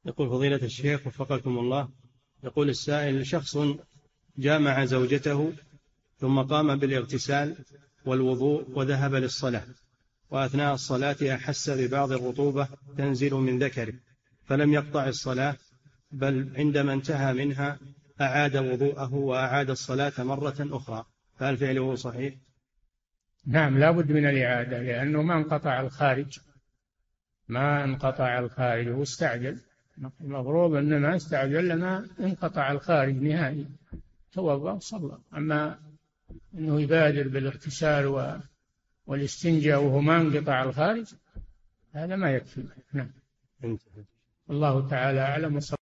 يقول فضيلة الشيخ وفقكم الله، يقول السائل: شخص جامع زوجته ثم قام بالاغتسال والوضوء وذهب للصلاة، وأثناء الصلاة أحس ببعض الرطوبة تنزل من ذكره، فلم يقطع الصلاة، بل عندما انتهى منها أعاد وضوءه وأعاد الصلاة مرة أخرى، فهل فعله صحيح؟ نعم، لا بد من الإعادة، لأنه ما انقطع الخارج، ما انقطع الخارج واستعجل. المفروض أنه ما استعجل لما انقطع الخارج نهائي، توضأ صلى. أما أنه يبادر بالاغتسال والاستنجاء وهو ما انقطع الخارج، هذا ما يكفي. نعم. الله تعالى أعلم.